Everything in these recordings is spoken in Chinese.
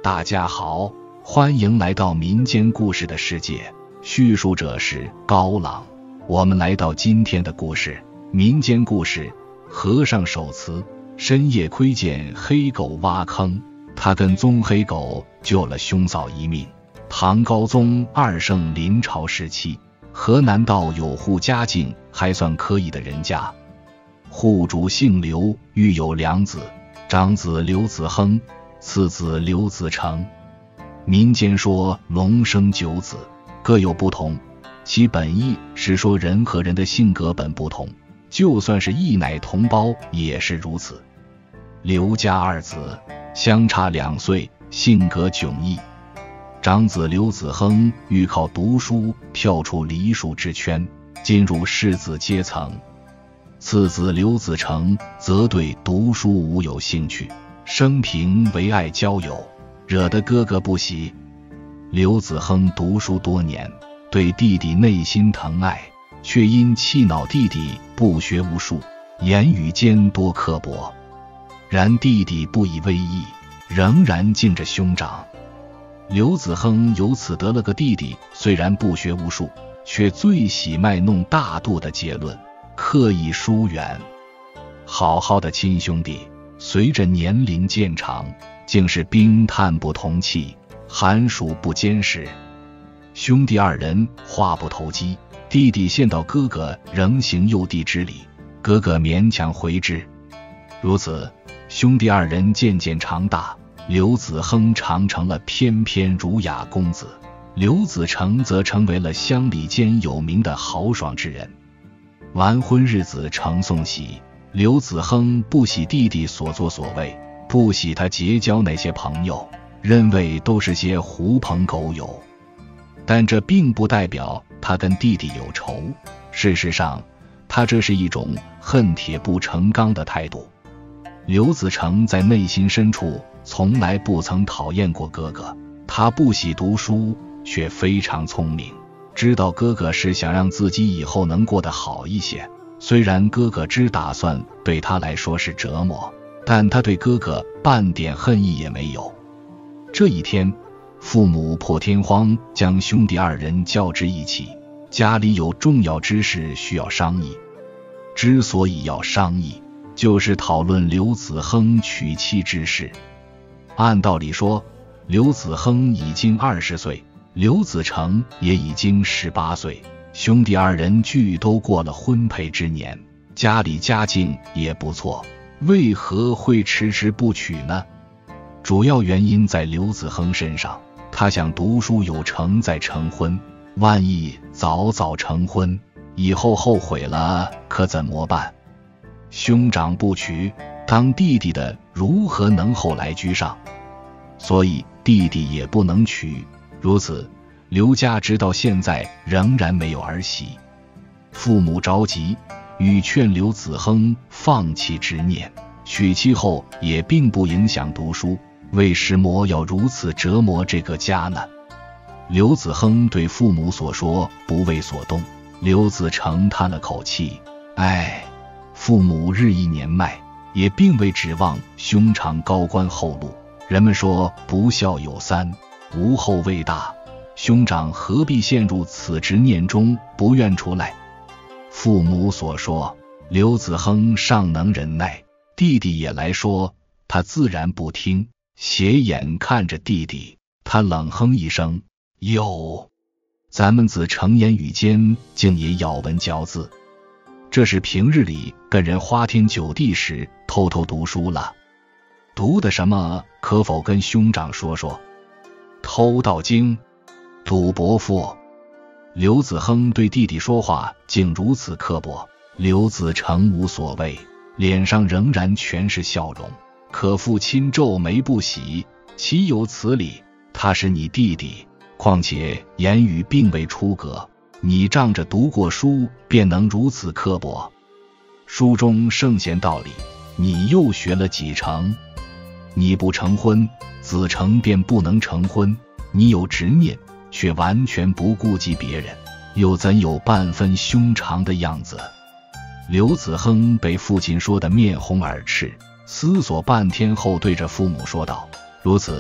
大家好，欢迎来到民间故事的世界，叙述者是高朗。我们来到今天的故事，民间故事，和尚守祠，深夜窥见黑狗挖坑，他跟踪黑狗救了兄嫂一命。唐高宗二圣临朝时期，河南道有户家境还算可以的人家，户主姓刘，育有两子，长子刘子亨，次子刘子成。民间说龙生九子，各有不同，其本意是说人和人的性格本不同，就算是一奶同胞也是如此。刘家二子相差2岁，性格迥异。长子刘子亨欲靠读书跳出梨树之圈，进入士子阶层，次子刘子成则对读书无有兴趣，生平唯爱交友，惹得哥哥不喜。刘子亨读书多年，对弟弟内心疼爱，却因气恼弟弟不学无术，言语间多刻薄。然弟弟不以为意，仍然敬着兄长。刘子亨由此得了个弟弟虽然不学无术，却最喜卖弄大度的结论，刻意疏远。好好的亲兄弟，随着年龄渐长，竟是冰炭不同气，寒暑不兼时。兄弟二人话不投机，弟弟见到哥哥仍行幼弟之礼，哥哥勉强回之。如此，兄弟二人渐渐长大，刘子亨常成了翩翩儒雅公子，刘子成则成为了乡里间有名的豪爽之人。完婚日子呈送喜，刘子亨不喜弟弟所作所为，不喜他结交那些朋友，认为都是些狐朋狗友。但这并不代表他跟弟弟有仇，事实上，他这是一种恨铁不成钢的态度。刘子成在内心深处从来不曾讨厌过哥哥，他不喜读书，却非常聪明，知道哥哥是想让自己以后能过得好一些。虽然哥哥之打算对他来说是折磨，但他对哥哥半点恨意也没有。这一天，父母破天荒将兄弟二人叫至一起，家里有重要之事需要商议。之所以要商议，就是讨论刘子亨娶妻之事。按道理说，刘子亨已经20岁，刘子成也已经18岁，兄弟二人俱都过了婚配之年，家里家境也不错，为何会迟迟不娶呢？主要原因在刘子亨身上，他想读书有成再成婚，万一早早成婚，以后后悔了可怎么办？兄长不娶，当弟弟的如何能后来居上？所以弟弟也不能娶。如此，刘家直到现在仍然没有儿媳。父母着急，欲劝刘子亨放弃执念，娶妻后也并不影响读书，为什么要如此折磨这个家呢？刘子亨对父母所说不为所动。刘子成叹了口气，父母日益年迈，也并未指望兄长高官厚禄。人们说不孝有三，无后为大，兄长何必陷入此执念中不愿出来？父母所说，刘子亨尚能忍耐，弟弟也来说，他自然不听，斜眼看着弟弟，他冷哼一声，哟，咱们子成言语间竟也咬文嚼字，这是平日里跟人花天酒地时偷偷读书了。读的什么，可否跟兄长说说？偷盗经，赌博赋。刘子亨对弟弟说话竟如此刻薄，刘子成无所谓，脸上仍然全是笑容。可父亲皱眉不喜，岂有此理？他是你弟弟，况且言语并未出格，你仗着读过书便能如此刻薄？书中圣贤道理，你又学了几成？你不成婚，子成便不能成婚。你有执念，却完全不顾及别人，又怎有半分兄长的样子？刘子亨被父亲说得面红耳赤，思索半天后对着父母说道：如此，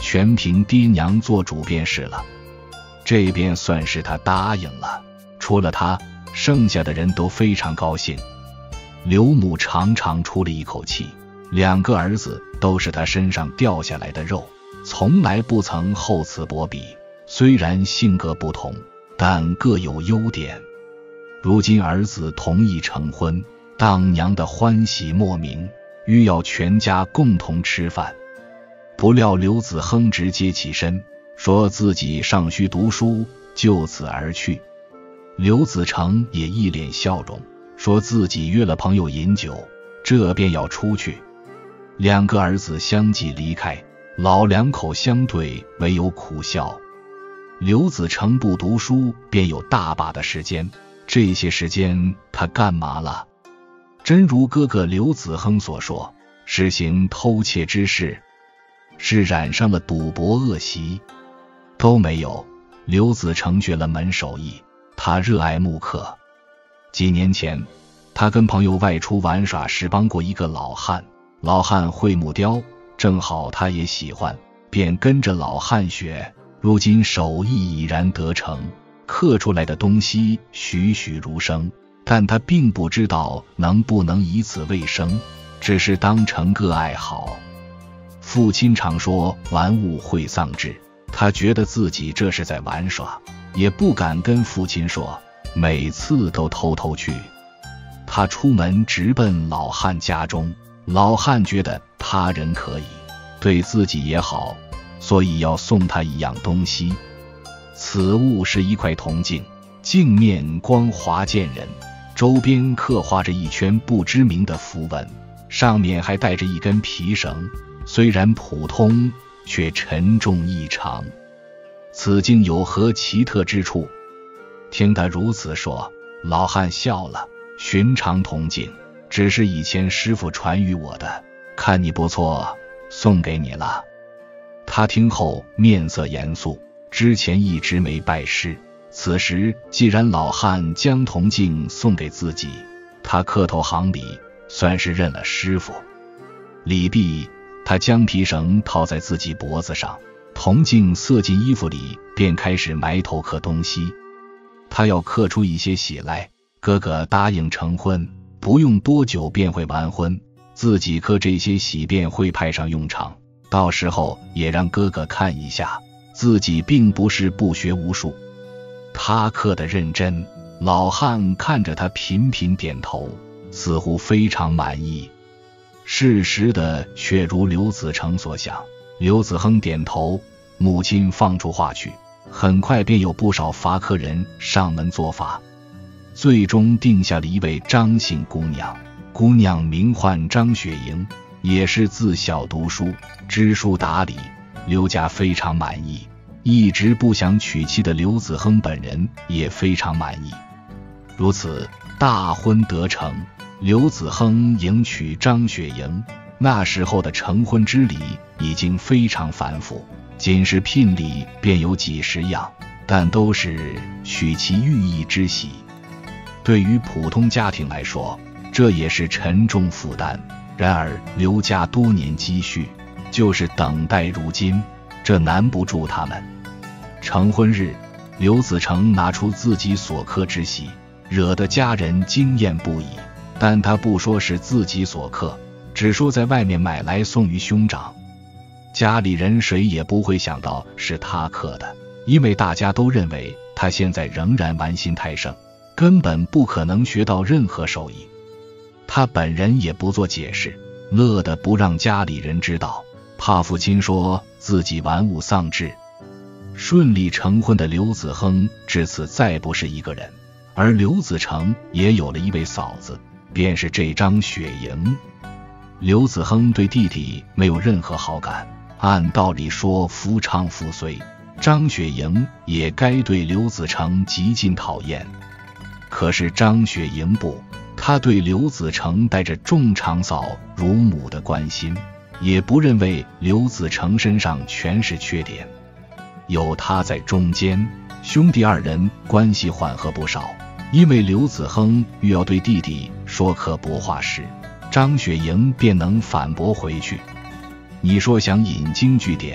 全凭爹娘做主便是了。这便算是他答应了。除了他，剩下的人都非常高兴。刘母长长出了一口气，2个儿子都是他身上掉下来的肉，从来不曾厚此薄彼。虽然性格不同，但各有优点。如今儿子同意成婚，当娘的欢喜莫名，欲要全家共同吃饭。不料刘子亨直接起身，说自己尚需读书，就此而去。刘子成也一脸笑容，说自己约了朋友饮酒，这便要出去。2个儿子相继离开，老2口相对，唯有苦笑。刘子成不读书便有大把的时间，这些时间他干嘛了？真如哥哥刘子亨所说，是行偷窃之事，是染上了赌博恶习？都没有。刘子成学了门手艺，他热爱木刻。几年前，他跟朋友外出玩耍时帮过一个老汉，老汉会木雕，正好他也喜欢，便跟着老汉学。如今手艺已然得成，刻出来的东西栩栩如生，但他并不知道能不能以此为生，只是当成个爱好。父亲常说玩物会丧志，他觉得自己这是在玩耍，也不敢跟父亲说，每次都偷偷去。他出门直奔老汉家中，老汉觉得他人可以，对自己也好，所以要送他一样东西。此物是一块铜镜，镜面光滑见人，周边刻画着一圈不知名的符文，上面还带着一根皮绳，虽然普通，却沉重异常。此镜有何奇特之处？听他如此说，老汉笑了，寻常铜镜，只是以前师傅传于我的，看你不错，送给你了。他听后面色严肃，之前一直没拜师，此时既然老汉将铜镜送给自己，他磕头行礼，算是认了师傅。礼毕，他将皮绳套在自己脖子上，铜镜塞进衣服里，便开始埋头刻东西。他要刻出一些喜来，哥哥答应成婚，不用多久便会完婚，自己刻这些喜便会派上用场，到时候也让哥哥看一下，自己并不是不学无术。他刻得认真，老汉看着他频频点头，似乎非常满意。事实的却如刘子成所想，刘子亨点头，母亲放出话去，很快便有不少伐刻人上门做法，最终定下了一位张姓姑娘。姑娘名唤张雪莹，也是自小读书，知书达理，刘家非常满意。一直不想娶妻的刘子亨本人也非常满意。如此，大婚得成，刘子亨迎娶张雪莹。那时候的成婚之礼已经非常繁复，仅是聘礼便有几十样，但都是取其寓意之喜。对于普通家庭来说，这也是沉重负担。然而刘家多年积蓄，就是等待如今，这难不住他们。成婚日，刘子成拿出自己所刻之喜，惹得家人惊艳不已，但他不说是自己所刻，只说在外面买来送于兄长。家里人谁也不会想到是他刻的，因为大家都认为他现在仍然玩心太盛，根本不可能学到任何手艺。他本人也不做解释，乐得不让家里人知道，怕父亲说自己玩物丧志。顺利成婚的刘子亨至此再不是一个人，而刘子成也有了一位嫂子，便是这张雪莹。刘子亨对弟弟没有任何好感，按道理说夫唱妇随，张雪莹也该对刘子成极尽讨厌。可是张雪莹不，她对刘子成带着重长嫂如母的关心，也不认为刘子成身上全是缺点。有他在中间，兄弟二人关系缓和不少。因为刘子亨欲要对弟弟说刻帛画时，张雪莹便能反驳回去。你说想引经据典，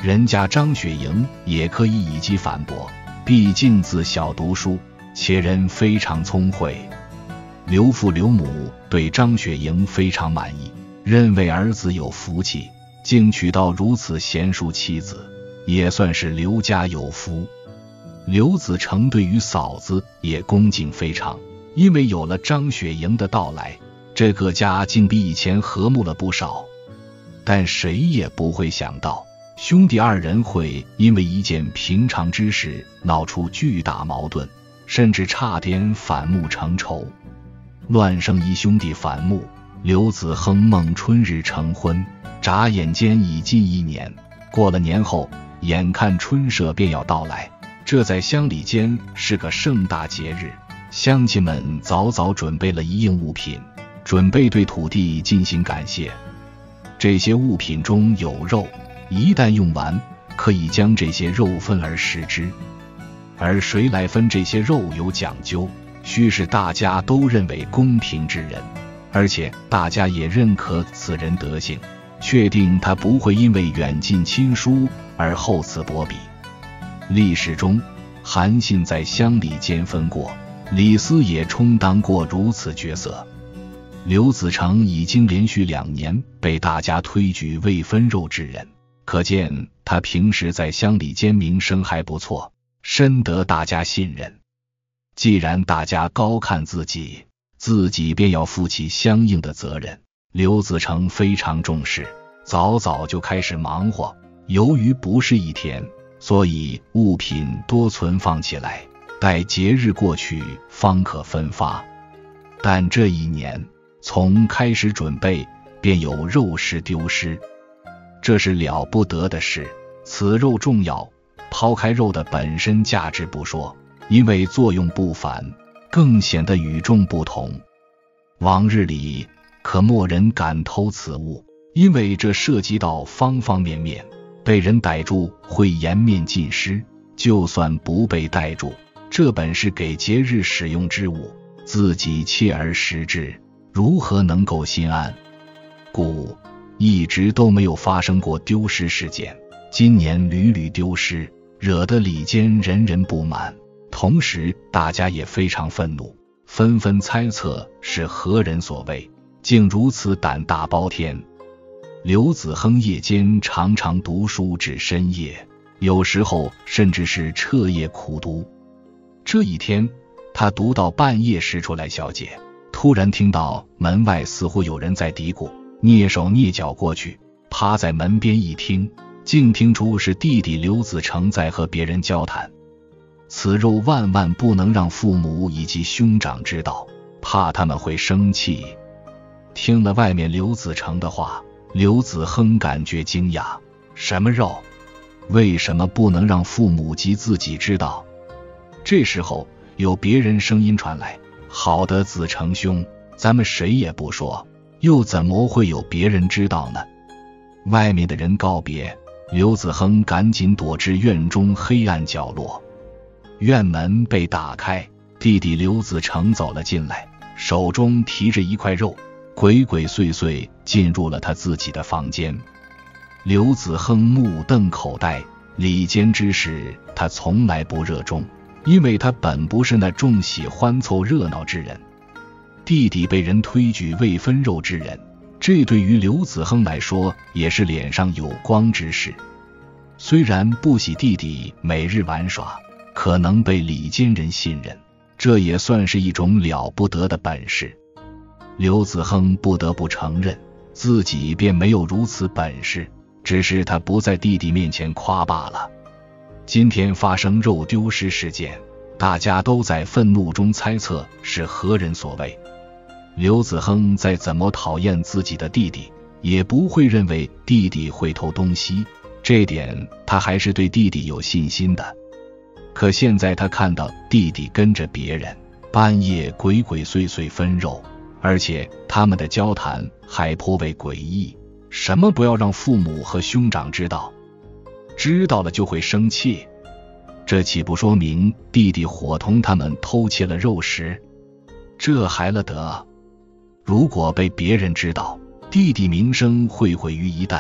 人家张雪莹也可以以机反驳，毕竟自小读书，且人非常聪慧。刘父刘母对张雪莹非常满意，认为儿子有福气，竟娶到如此贤淑妻子，也算是刘家有福。刘子成对于嫂子也恭敬非常，因为有了张雪莹的到来，这个家竟比以前和睦了不少。但谁也不会想到，兄弟二人会因为一件平常之事闹出巨大矛盾，甚至差点反目成仇。乱生一兄弟反目，刘子亨孟春日成婚，眨眼间已近1年。过了年后，眼看春社便要到来，这在乡里间是个盛大节日，乡亲们早早准备了一应物品，准备对土地进行感谢。这些物品中有肉，一旦用完，可以将这些肉分而食之。而谁来分这些肉有讲究，须是大家都认为公平之人，而且大家也认可此人德行，确定他不会因为远近亲疏而厚此薄彼。历史中，韩信在乡里间分过，李斯也充当过如此角色。刘子成已经连续2年被大家推举未分肉之人，可见他平时在乡里间名声还不错，深得大家信任。既然大家高看自己，自己便要负起相应的责任。刘子成非常重视，早早就开始忙活。由于不是一天，所以物品多存放起来，待节日过去方可分发。但这1年，从开始准备便有肉食丢失，这是了不得的事。此肉重要，抛开肉的本身价值不说，因为作用不凡，更显得与众不同。往日里可没人敢偷此物，因为这涉及到方方面面，被人逮住会颜面尽失。就算不被逮住，这本是给节日使用之物，自己切而食之，如何能够心安？故一直都没有发生过丢失事件，今年屡屡丢失，惹得里间人人不满，同时大家也非常愤怒，纷纷猜测是何人所为，竟如此胆大包天。刘子亨夜间常常读书至深夜，有时候甚至是彻夜苦读。这一天，他读到半夜时出来小解，突然听到门外似乎有人在嘀咕，蹑手蹑脚过去，趴在门边一听，竟听出是弟弟刘子成在和别人交谈。此肉万万不能让父母以及兄长知道，怕他们会生气。听了外面刘子成的话，刘子亨感觉惊讶，什么肉？为什么不能让父母及自己知道？这时候有别人声音传来，好的子成兄，咱们谁也不说，又怎么会有别人知道呢？外面的人告别，刘子亨赶紧躲至院中黑暗角落。院门被打开，弟弟刘子成走了进来，手中提着一块肉，鬼鬼祟祟进入了他自己的房间。刘子亨目瞪口呆，里间之事他从来不热衷，因为他本不是那重喜欢凑热闹之人。弟弟被人推举未分肉之人，这对于刘子亨来说也是脸上有光之事。虽然不喜弟弟每日玩耍，可能被里间人信任，这也算是一种了不得的本事。刘子亨不得不承认，自己便没有如此本事，只是他不在弟弟面前夸罢了。今天发生肉丢失事件，大家都在愤怒中猜测是何人所为。刘子亨再怎么讨厌自己的弟弟，也不会认为弟弟会偷东西，这点他还是对弟弟有信心的。可现在他看到弟弟跟着别人，半夜鬼鬼祟祟分肉，而且他们的交谈还颇为诡异，什么不要让父母和兄长知道，知道了就会生气，这岂不说明弟弟伙同他们偷窃了肉食？这还了得！如果被别人知道，弟弟名声会毁于一旦，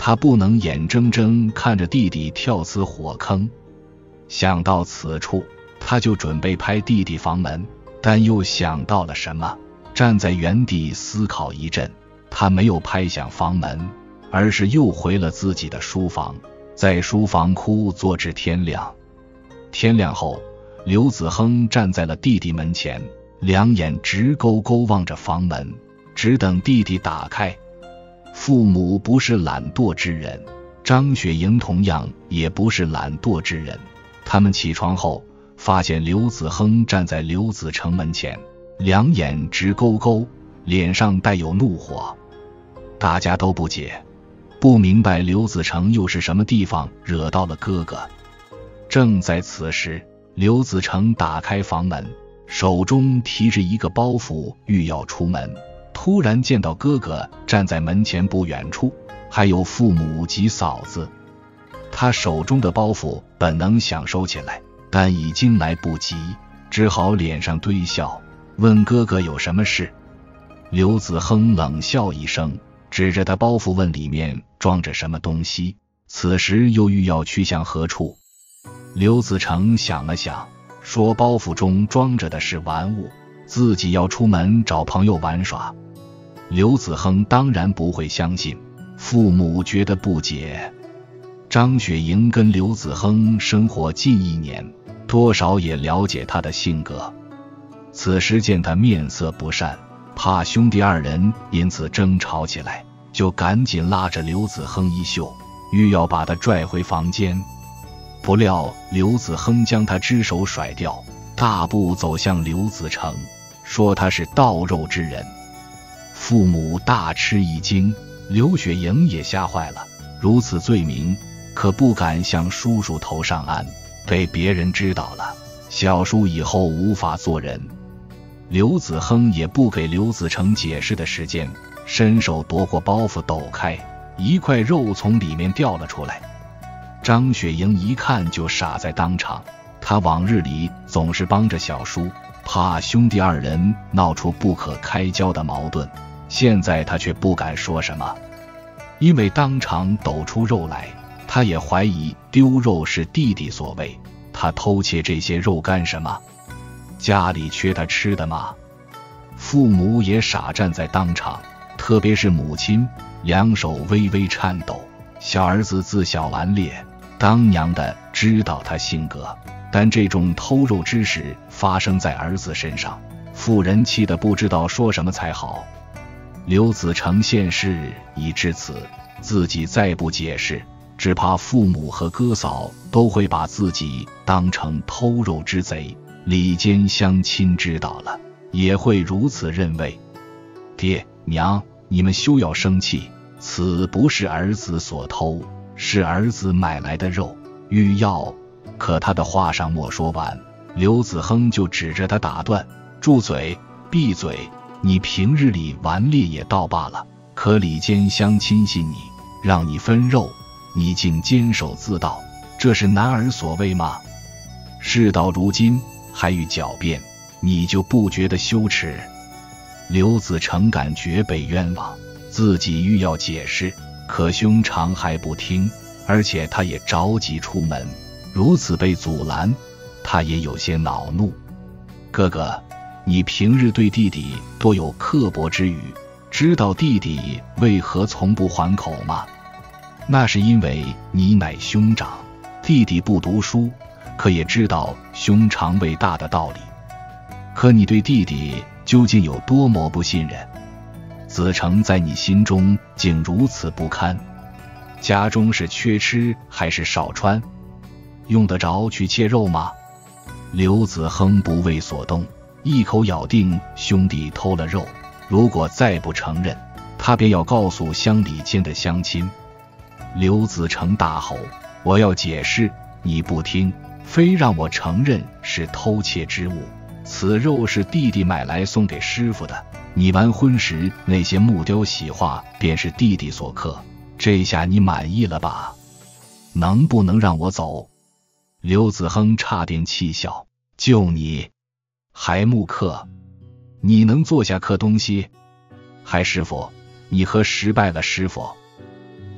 他不能眼睁睁看着弟弟跳死火坑。想到此处，他就准备拍弟弟房门，但又想到了什么，站在原地思考一阵，他没有拍响房门，而是又回了自己的书房，在书房哭坐至天亮。天亮后，刘子亨站在了弟弟门前，两眼直勾勾望着房门，只等弟弟打开。父母不是懒惰之人，张雪莹同样也不是懒惰之人。他们起床后，发现刘子亨站在刘子成门前，两眼直勾勾，脸上带有怒火。大家都不解，不明白刘子成又是什么地方惹到了哥哥。正在此时，刘子成打开房门，手中提着一个包袱，欲要出门，突然见到哥哥站在门前不远处，还有父母及嫂子。他手中的包袱本能想收起来，但已经来不及，只好脸上堆笑，问哥哥有什么事。刘子亨冷笑一声，指着他包袱问里面装着什么东西，此时又欲要去向何处。刘子成想了想，说包袱中装着的是玩物，自己要出门找朋友玩耍。刘子亨当然不会相信，父母觉得不解。张雪莹跟刘子亨生活近1年，多少也了解他的性格。此时见他面色不善，怕兄弟二人因此争吵起来，就赶紧拉着刘子亨衣袖，欲要把他拽回房间。不料刘子亨将他只手甩掉，大步走向刘子成，说他是盗肉之人。父母大吃一惊，刘雪莹也吓坏了，如此罪名可不敢向叔叔头上安，被别人知道了，小叔以后无法做人。刘子亨也不给刘子成解释的时间，伸手夺过包袱抖开，一块肉从里面掉了出来。张雪莹一看就傻在当场，她往日里总是帮着小叔，怕兄弟二人闹出不可开交的矛盾，现在她却不敢说什么，因为当场抖出肉来，他也怀疑丢肉是弟弟所为，他偷窃这些肉干什么？家里缺他吃的吗？父母也傻站在当场，特别是母亲，两手微微颤抖。小儿子自小顽劣，当娘的知道他性格，但这种偷肉之事发生在儿子身上，妇人气得不知道说什么才好。刘子成现事已至此，自己再不解释，只怕父母和哥嫂都会把自己当成偷肉之贼，里间乡亲知道了也会如此认为。爹娘，你们休要生气，此不是儿子所偷，是儿子买来的肉，欲要……可他的话尚没说完，刘子亨就指着他打断：住嘴，闭嘴，你平日里顽劣也倒罢了，可里间乡亲信你，让你分肉，你竟坚守自盗，这是男儿所为吗？事到如今还欲狡辩，你就不觉得羞耻？刘子成感觉被冤枉，自己欲要解释，可兄长还不听，而且他也着急出门，如此被阻拦，他也有些恼怒。哥哥，你平日对弟弟多有刻薄之语，知道弟弟为何从不还口吗？那是因为你乃兄长，弟弟不读书，可也知道兄长为大的道理。可你对弟弟究竟有多么不信任？子成在你心中竟如此不堪，家中是缺吃还是少穿？用得着去切肉吗？刘子亨不为所动，一口咬定兄弟偷了肉，如果再不承认，他便要告诉乡里间的乡亲。刘子成大吼：我要解释，你不听，非让我承认是偷窃之物，此肉是弟弟买来送给师傅的，你完婚时那些木雕喜画便是弟弟所刻，这下你满意了吧？能不能让我走？刘子亨差点气笑，就你还木刻？你能坐下刻东西？还师傅，你何时拜了师傅？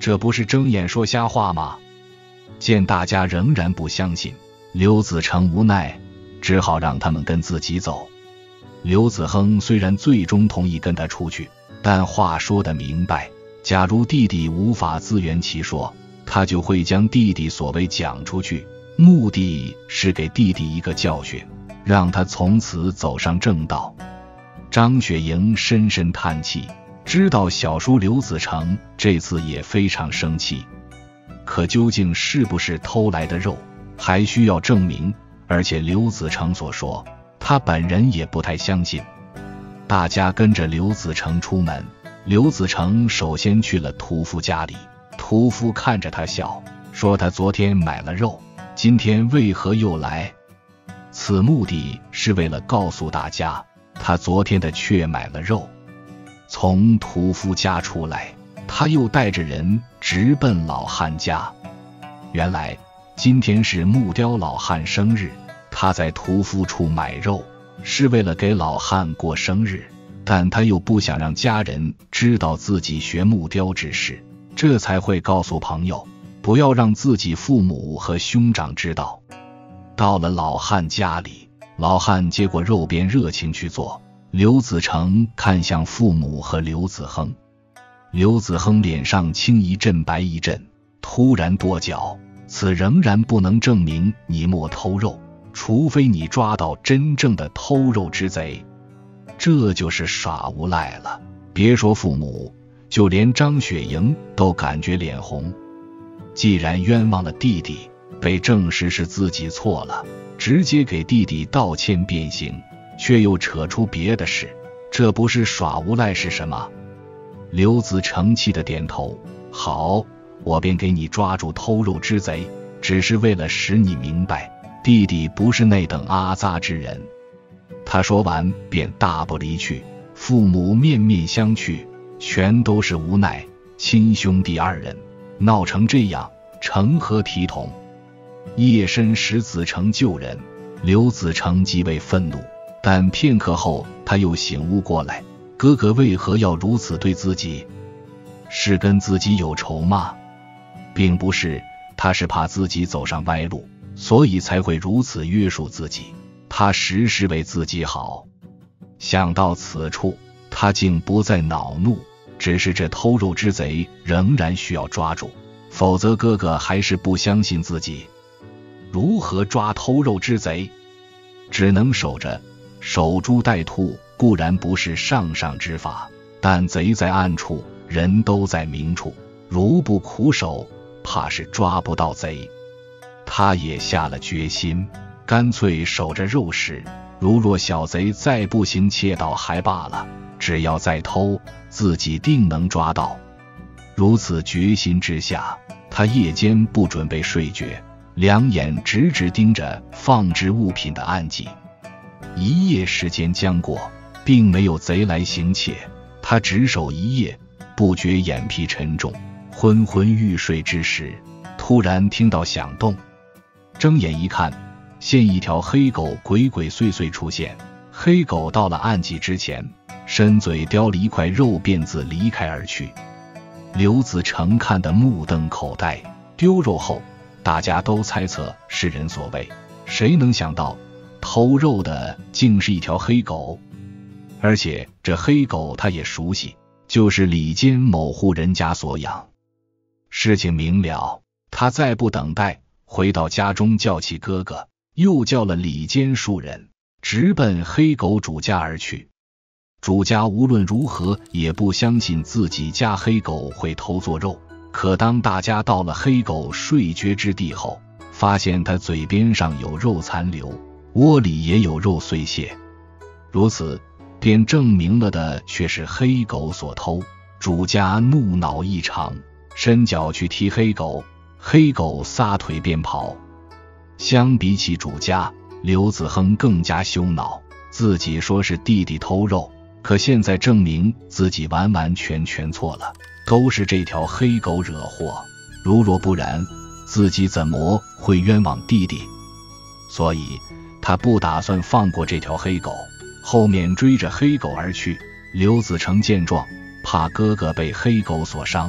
这不是睁眼说瞎话吗？见大家仍然不相信，刘子成无奈，只好让他们跟自己走。刘子亨虽然最终同意跟他出去，但话说得明白，假如弟弟无法自圆其说，他就会将弟弟所谓讲出去，目的是给弟弟一个教训，让他从此走上正道。张雪莹深深叹气，知道小叔刘子成这次也非常生气，可究竟是不是偷来的肉，还需要证明，而且刘子成所说，他本人也不太相信。大家跟着刘子成出门，刘子成首先去了屠夫家里，屠夫看着他笑，说他昨天买了肉，今天为何又来？此目的是为了告诉大家，他昨天的确买了肉。从屠夫家出来，他又带着人直奔老汉家。原来今天是木雕老汉生日，他在屠夫处买肉，是为了给老汉过生日，但他又不想让家人知道自己学木雕之事，这才会告诉朋友，不要让自己父母和兄长知道。到了老汉家里，老汉接过肉便热情去做。刘子成看向父母和刘子亨，刘子亨脸上青一阵白一阵，突然跺脚，此仍然不能证明你莫偷肉，除非你抓到真正的偷肉之贼。这就是耍无赖了。别说父母，就连张雪莹都感觉脸红。既然冤枉了弟弟，被证实是自己错了，直接给弟弟道歉便行，却又扯出别的事，这不是耍无赖是什么？刘子成气地点头，好，我便给你抓住偷肉之贼，只是为了使你明白，弟弟不是那等阿杂之人。他说完便大步离去，父母面面相觑，全都是无奈，亲兄弟二人闹成这样，成何体统？夜深时子成救人，刘子成极为愤怒，但片刻后他又醒悟过来，哥哥为何要如此对自己？是跟自己有仇吗？并不是，他是怕自己走上歪路，所以才会如此约束自己，他时时为自己好。想到此处，他竟不再恼怒，只是这偷肉之贼仍然需要抓住，否则哥哥还是不相信自己。如何抓偷肉之贼？只能守着，守株待兔固然不是上上之法，但贼在暗处，人都在明处，如不苦守，怕是抓不到贼。他也下了决心，干脆守着肉食，如若小贼再不行窃盗还罢了，只要再偷，自己定能抓到。如此决心之下，他夜间不准备睡觉，两眼直直盯着放置物品的暗记。一夜时间将过，并没有贼来行窃，他只守一夜，不觉眼皮沉重，昏昏欲睡之时，突然听到响动，睁眼一看，见一条黑狗鬼鬼祟祟出现。黑狗到了暗记之前，伸嘴叼了一块肉便自离开而去。刘子成看得目瞪口呆，丢肉后大家都猜测是人所为，谁能想到偷肉的竟是一条黑狗，而且这黑狗他也熟悉，就是里间某户人家所养。事情明了，他再不等待，回到家中叫起哥哥，又叫了里间数人，直奔黑狗主家而去。主家无论如何也不相信自己家黑狗会偷做肉，可当大家到了黑狗睡觉之地后，发现它嘴边上有肉残留，窝里也有肉碎屑，如此便证明了的却是黑狗所偷。主家怒恼异常，伸脚去踢黑狗，黑狗撒腿便跑。相比起主家，刘子亨更加羞恼，自己说是弟弟偷肉，可现在证明自己完完全全错了，都是这条黑狗惹祸，如若不然，自己怎么会冤枉弟弟？所以他不打算放过这条黑狗，后面追着黑狗而去。刘子成见状，怕哥哥被黑狗所伤，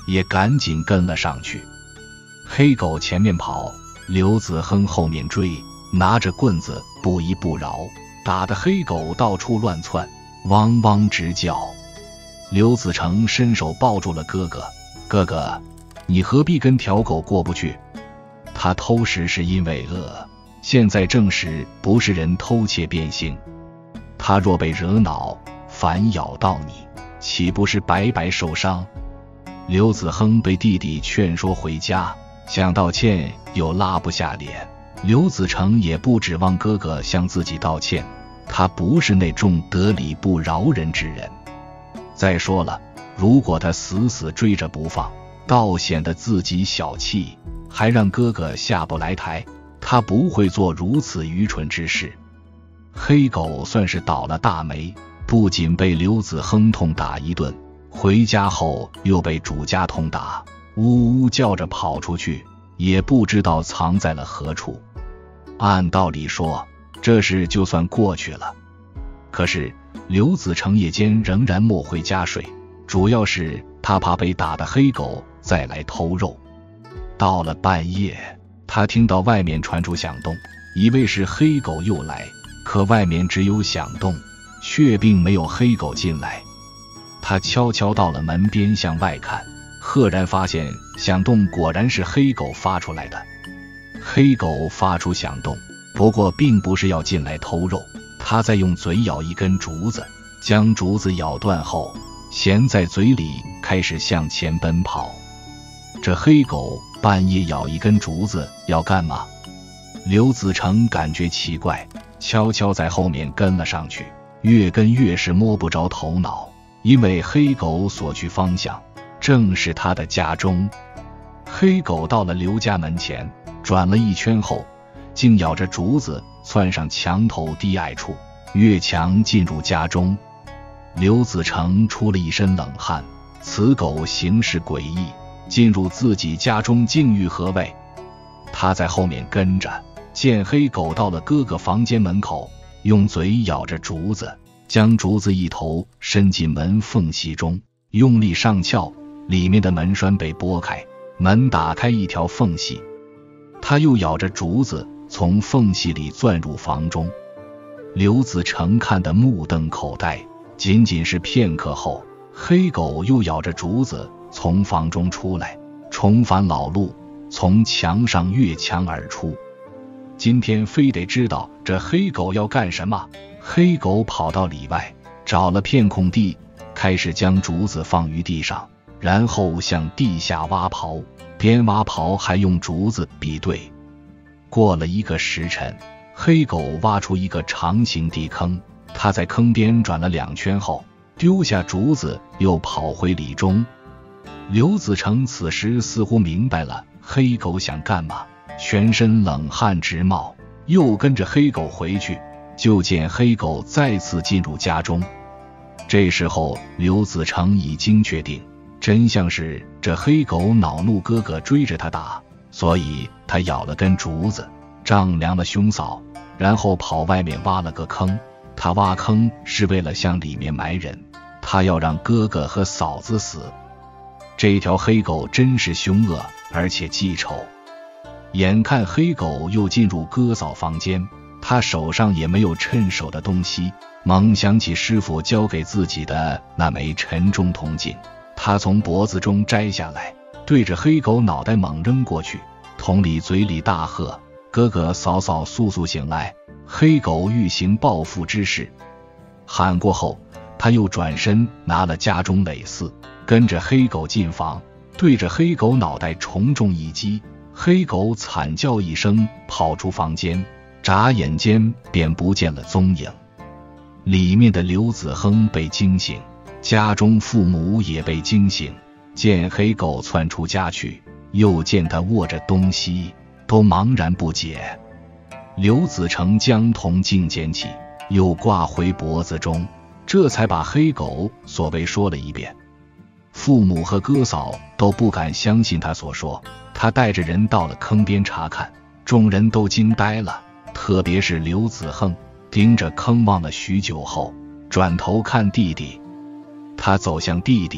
也赶紧跟了上去。黑狗前面跑，刘子亨后面追，拿着棍子不依不饶，打得黑狗到处乱窜，汪汪直叫。刘子成伸手抱住了哥哥，哥哥，你何必跟条狗过不去？他偷食是因为饿，现在正是不是人偷窃变性，他若被惹恼，反咬到你，岂不是白白受伤？刘子亨被弟弟劝说回家，想道歉又拉不下脸。刘子成也不指望哥哥向自己道歉，他不是那种得理不饶人之人。再说了，如果他死死追着不放，倒显得自己小气，还让哥哥下不来台，他不会做如此愚蠢之事。黑狗算是倒了大霉，不仅被刘子亨痛打一顿，回家后又被主家痛打，呜呜叫着跑出去，也不知道藏在了何处。按道理说，这事就算过去了，可是刘子成夜间仍然没回家睡，主要是他怕被打的黑狗再来偷肉。到了半夜，他听到外面传出响动，以为是黑狗又来，可外面只有响动，却并没有黑狗进来。他悄悄到了门边向外看，赫然发现响动果然是黑狗发出来的。黑狗发出响动，不过并不是要进来偷肉，他在用嘴咬一根竹子，将竹子咬断后，衔在嘴里开始向前奔跑。这黑狗半夜咬一根竹子要干嘛？刘子成感觉奇怪，悄悄在后面跟了上去，越跟越是摸不着头脑，因为黑狗所去方向正是他的家中。黑狗到了刘家门前，转了一圈后，竟咬着竹子窜上墙头低矮处，越墙进入家中。刘子成出了一身冷汗，此狗行事诡异，进入自己家中竟欲何为？他在后面跟着，见黑狗到了哥哥房间门口，用嘴咬着竹子，将竹子一头伸进门缝隙中，用力上撬，里面的门栓被拨开，门打开一条缝隙，他又咬着竹子从缝隙里钻入房中。刘子成看得目瞪口呆，仅仅是片刻后，黑狗又咬着竹子从房中出来，重返老路，从墙上越墙而出。今天非得知道这黑狗要干什么。黑狗跑到里外，找了片空地，开始将竹子放于地上，然后向地下挖刨，边挖刨还用竹子比对。过了一个时辰，黑狗挖出一个长形地坑，他在坑边转了2圈后，丢下竹子又跑回里中。刘子成此时似乎明白了黑狗想干嘛，全身冷汗直冒，又跟着黑狗回去，就见黑狗再次进入家中。这时候刘子成已经确定，真相是这黑狗恼怒哥哥追着他打，所以他咬了根竹子，丈量了兄嫂，然后跑外面挖了个坑。他挖坑是为了向里面埋人，他要让哥哥和嫂子死。这条黑狗真是凶恶，而且记仇。眼看黑狗又进入哥嫂房间，他手上也没有趁手的东西，猛想起师傅交给自己的那枚沉重铜镜，他从脖子中摘下来，对着黑狗脑袋猛扔过去，同里嘴里大喝：哥哥嫂嫂速速醒来！黑狗欲行报复之事。喊过后，他又转身拿了家中耒耜，跟着黑狗进房，对着黑狗脑袋重重一击。黑狗惨叫一声，跑出房间，眨眼间便不见了踪影。里面的刘子亨被惊醒，家中父母也被惊醒，见黑狗窜出家去，又见他握着东西，都茫然不解。刘子成将铜镜捡起，又挂回脖子中，这才把黑狗所谓说了一遍。父母和哥嫂都不敢相信他所说，他带着人到了坑边查看，众人都惊呆了，特别是刘子亨，盯着坑望了许久后，转头看弟弟。他走向弟弟，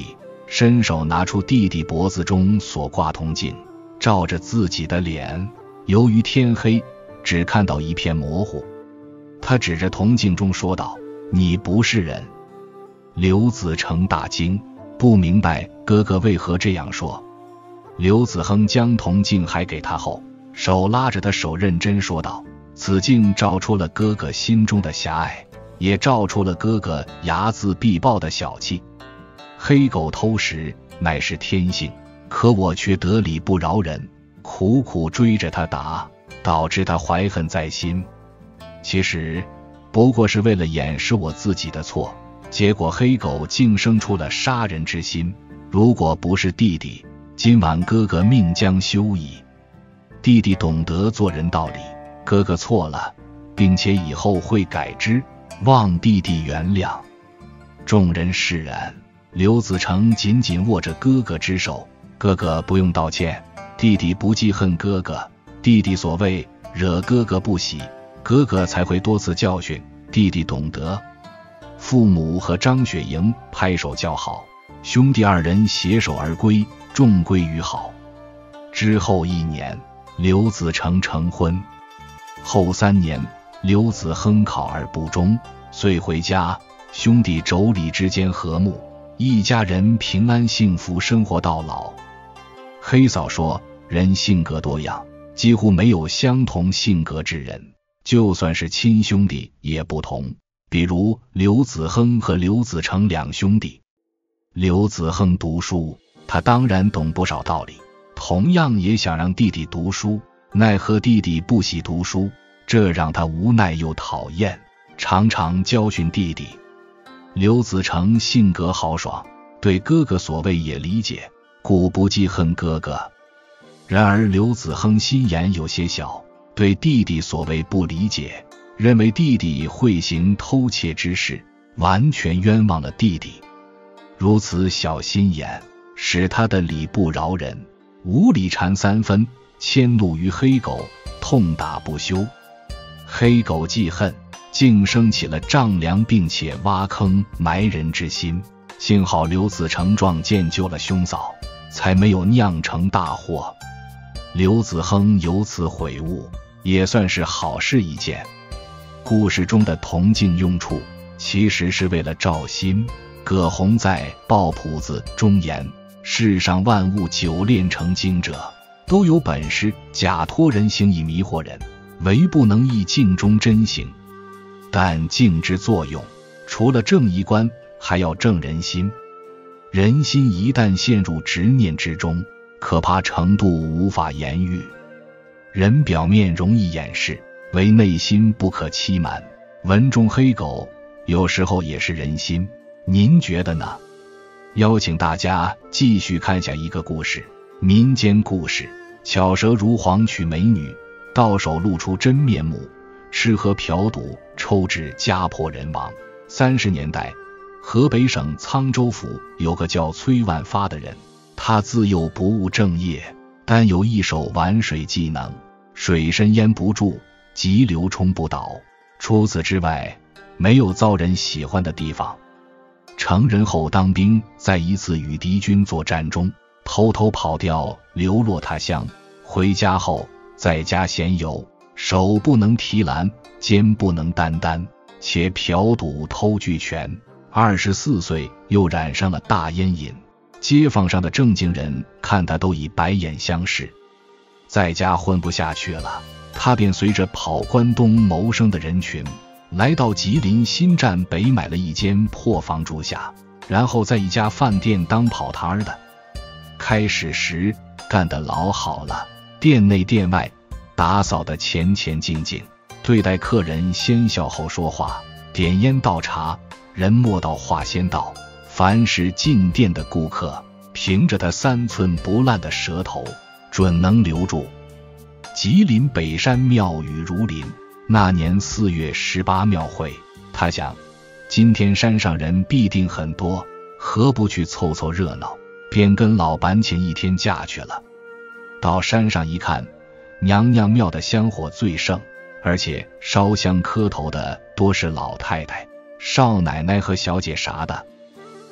伸手拿出弟弟脖子中所挂铜镜，照着自己的脸。由于天黑，只看到一片模糊。他指着铜镜中说道：“你不是人。”刘子成大惊，不明白哥哥为何这样说。刘子亨将铜镜还给他后，手拉着他手认真说道：“此镜照出了哥哥心中的狭隘，也照出了哥哥睚眦必报的小气。黑狗偷食乃是天性，可我却得理不饶人，苦苦追着他打，导致他怀恨在心。其实不过是为了掩饰我自己的错，结果黑狗竟生出了杀人之心。如果不是弟弟，今晚哥哥命将休矣。弟弟懂得做人道理，哥哥错了，并且以后会改之，望弟弟原谅。”众人释然。刘子成紧紧握着哥哥之手：“哥哥不用道歉，弟弟不记恨哥哥，弟弟所谓惹哥哥不喜，哥哥才会多次教训，弟弟懂得。”父母和张雪莹拍手叫好，兄弟二人携手而归，重归于好。之后1年，刘子成成婚。后3年，刘子亨考而不中，遂回家，兄弟妯娌之间和睦，一家人平安幸福生活到老。黑嫂说，人性格多样，几乎没有相同性格之人，就算是亲兄弟也不同。比如刘子亨和刘子成两兄弟。刘子亨读书，他当然懂不少道理，同样也想让弟弟读书，奈何弟弟不喜读书，这让他无奈又讨厌，常常教训弟弟。刘子成性格豪爽，对哥哥所谓也理解，故不记恨哥哥。然而刘子亨心眼有些小，对弟弟所谓不理解，认为弟弟会行偷窃之事，完全冤枉了弟弟。如此小心眼，使他的理不饶人，无理缠3分，迁怒于黑狗，痛打不休。黑狗记恨，竟生起了丈量并且挖坑埋人之心。幸好刘子成撞见救了兄嫂，才没有酿成大祸。刘子亨由此悔悟，也算是好事一件。故事中的铜镜用处，其实是为了照心。葛洪在《抱朴子》中言：世上万物久炼成精者，都有本事假托人形以迷惑人，唯不能依镜中真形。但镜之作用，除了正衣冠，还要正人心。人心一旦陷入执念之中，可怕程度无法言喻。人表面容易掩饰，唯内心不可欺瞒。文中黑狗有时候也是人心，您觉得呢？邀请大家继续看下一个故事，民间故事。巧舌如簧娶美女，到手露出真面目，吃喝嫖赌，抽至家破人亡。30年代，河北省沧州府有个叫崔万发的人，他自幼不务正业，但有一手玩水技能，水深淹不住，急流冲不倒。除此之外，没有遭人喜欢的地方。成人后当兵，在一次与敌军作战中偷偷跑掉，流落他乡。回家后在家闲游，手不能提篮，肩不能担担，且嫖赌偷俱全。24岁又染上了大烟瘾，街坊上的正经人看他都以白眼相视。在家混不下去了，他便随着跑关东谋生的人群，来到吉林新站北买了一间破房住下，然后在一家饭店当跑摊的。开始时干得老好了，店内店外打扫得乾乾净净，对待客人先笑后说话，点烟倒茶，人莫到话先到。凡是进店的顾客，凭着他3寸不烂的舌头，准能留住。吉林北山庙宇如林，那年4月18庙会，他想今天山上人必定很多，何不去凑凑热闹，便跟老板请1天假去了。到山上一看，娘娘庙的香火最盛，而且烧香磕头的多是老太太、少奶奶和小姐啥的。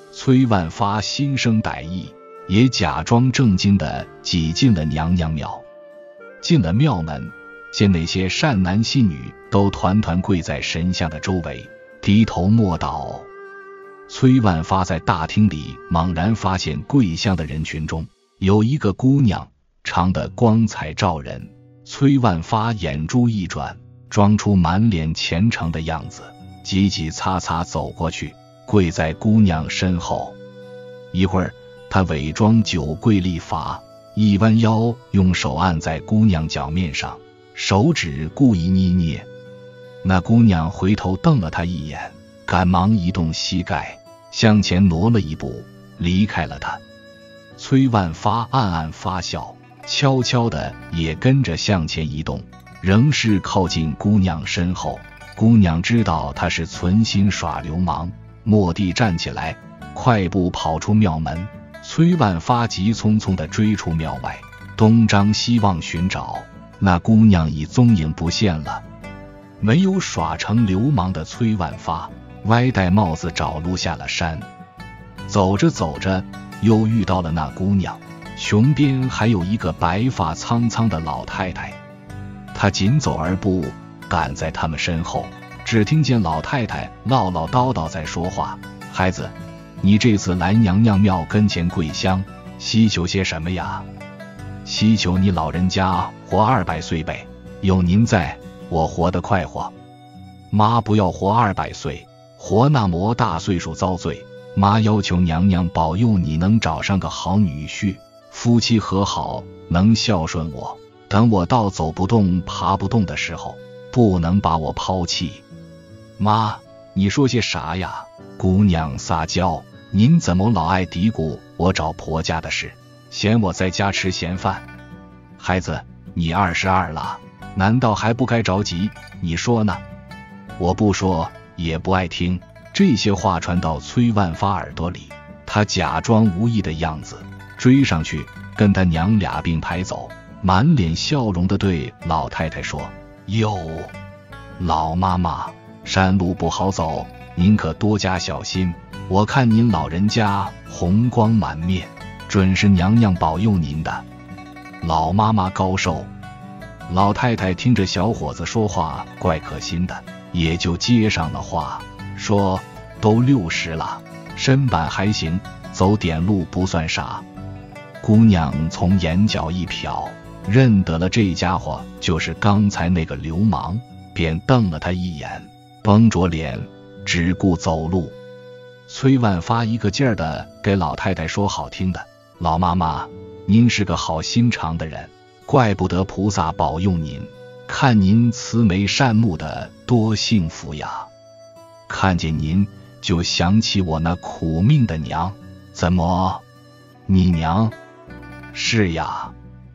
崔万发心生歹意，也假装正经地挤进了娘娘庙。进了庙门，见那些善男信女都团团跪在神像的周围，低头默祷。崔万发在大厅里猛然发现跪香的人群中有一个姑娘，长得光彩照人。崔万发眼珠一转，装出满脸虔诚的样子，急急擦擦走过去，跪在姑娘身后。一会儿，他伪装久跪立法，一弯腰，用手按在姑娘脚面上，手指故意捏捏。那姑娘回头瞪了他一眼，赶忙移动膝盖，向前挪了一步，离开了他。崔万发暗暗发笑，悄悄地也跟着向前移动，仍是靠近姑娘身后。姑娘知道他是存心耍流氓，蓦地站起来，快步跑出庙门。崔万发急匆匆地追出庙外，东张西望寻找，那姑娘已踪影不见了。没有耍成流氓的崔万发歪戴帽子找路下了山。走着走着，又遇到了那姑娘，裙边还有一个白发苍苍的老太太。他紧走而步，赶在他们身后，只听见老太太唠唠叨叨在说话：“孩子，你这次来娘娘庙跟前跪香，希求些什么呀？希求你老人家活200岁呗，有您在，我活得快活。妈不要活200岁，活那么大岁数遭罪。妈要求娘娘保佑你能找上个好女婿，夫妻和好，能孝顺我。等我到走不动爬不动的时候，不能把我抛弃。”妈，你说些啥呀？姑娘撒娇：“您怎么老爱嘀咕我找婆家的事，嫌我在家吃闲饭？孩子，你22了，难道还不该着急？你说呢？”我不说，也不爱听。这些话传到崔万发耳朵里，他假装无意的样子，追上去跟他娘俩并排走，满脸笑容地对老太太说：“哟，老妈妈，山路不好走，您可多加小心。我看您老人家红光满面，准是娘娘保佑您的。老妈妈高寿。”老太太听着小伙子说话怪可心的，也就接上了话，说：“都60了，身板还行，走点路不算啥。”姑娘从眼角一瞟，认得了这家伙就是刚才那个流氓，便瞪了他一眼，绷着脸只顾走路。崔万发一个劲儿地给老太太说好听的：“老妈妈，您是个好心肠的人，怪不得菩萨保佑您，看您慈眉善目的多幸福呀！看见您就想起我那苦命的娘。怎么，你娘？”“是呀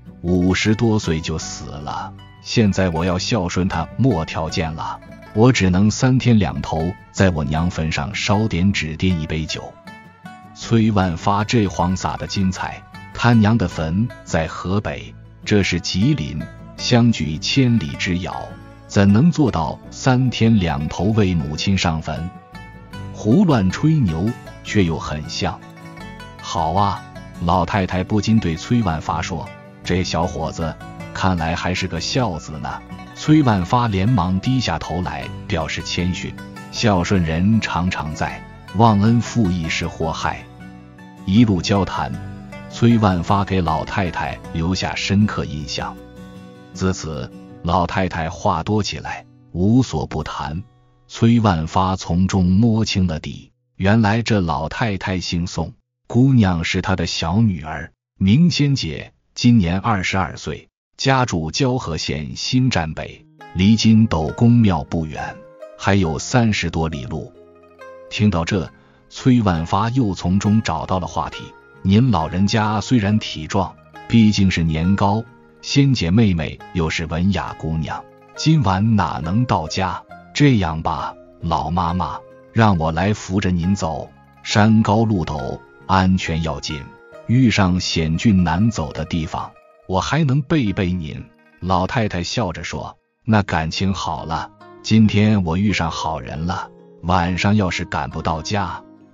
，50多岁就死了，现在我要孝顺她没条件了，我只能3天2头在我娘坟上烧点纸奠1杯酒。”崔万发这谎撒的精彩，他娘的坟在河北，这是吉林，相距千里之遥，怎能做到3天2头为母亲上坟？胡乱吹牛，却又很像。好啊，老太太不禁对崔万发说：“这小伙子看来还是个孝子呢。”崔万发连忙低下头来表示谦逊：“孝顺人常常在，忘恩负义是祸害。”一路交谈，崔万发给老太太留下深刻印象。自此，老太太话多起来，无所不谈。崔万发从中摸清了底，原来这老太太姓宋，姑娘是她的小女儿，名仙姐，今年22岁，家住蛟河县新站北，离今斗公庙不远，还有30多里路。听到这，崔万发又从中找到了话题：“您老人家虽然体壮，毕竟是年高，仙姐妹妹又是文雅姑娘，今晚哪能到家？这样吧，老妈妈，让我来扶着您走，山高路陡，安全要紧，遇上险峻难走的地方，我还能背背您。”老太太笑着说：“那感情好了，今天我遇上好人了，晚上要是赶不到家，